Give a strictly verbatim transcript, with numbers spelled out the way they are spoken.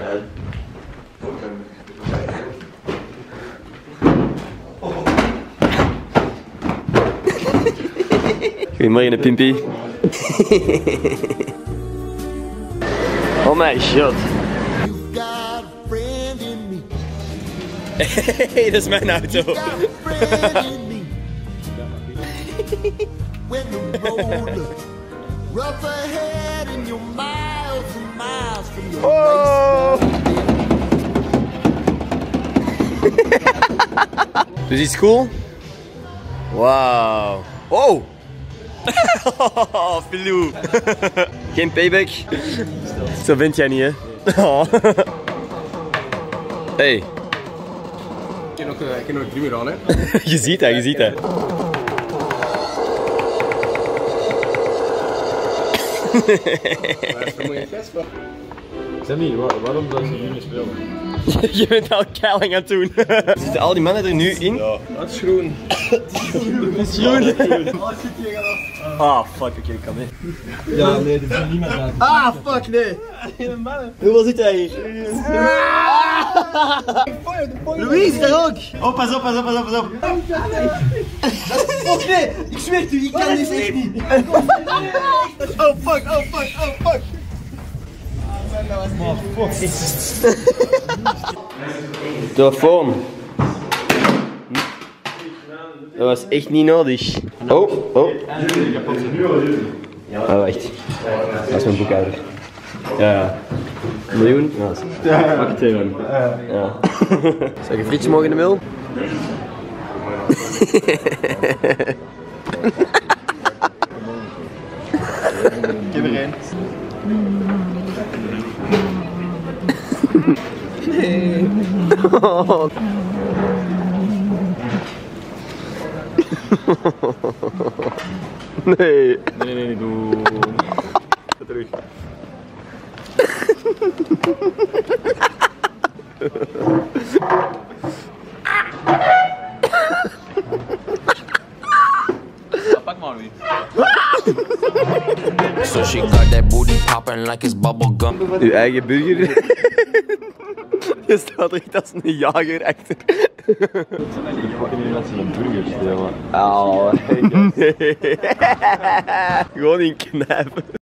Goedemorgen, Pimpie. Oh my god. Hey, dat is mijn auto. Oh. Dus iets cool? Wauw. Oh! Filou. Geen payback. Zo vind jij niet, hè? Oh. Hey. Ik heb nog, ik heb nog drie meer aan, hè? Je ziet dat, je ziet dat. Maar is vermoeiend gest, maar... Sammy, waarom zou je hier niet spelen? Je bent al keiling aan het doen. Zitten al die mannen er nu in? Ja, het is groen. Het is groen. Ah, fuck, oké, okay, ik kan mee. Ja, nee, er is niemand aan. Ah, fuck, nee. Hoeveel zit hij hier? Louise is er ook. Oh, pas op, pas op, pas op, pas op. Oh, nee, ik zweer het u, ik kan dit echt niet. Oh, fuck, oh, fuck, oh, fuck. Oh, fuck. Telefoon. Dat was echt niet nodig. Oh, oh. Ja, oh, wacht. Dat is mijn boekhouder. Ja, ja. Een miljoen? Ja, dat is... Ja, mag ik twee doen? Ja. Zou je frietjes mogen in de mail? Ik heb er één. Nee. Oh. Nee. Nee, nee, nee, doe. Ga terug. Pak maar weer. So she got that booty popping like it's bubble gum. Uw eigen burger. Je staat echt als een jager achter. Ik pak niet dat ze een burger stelen. Oh, nee. Gewoon in knijpen.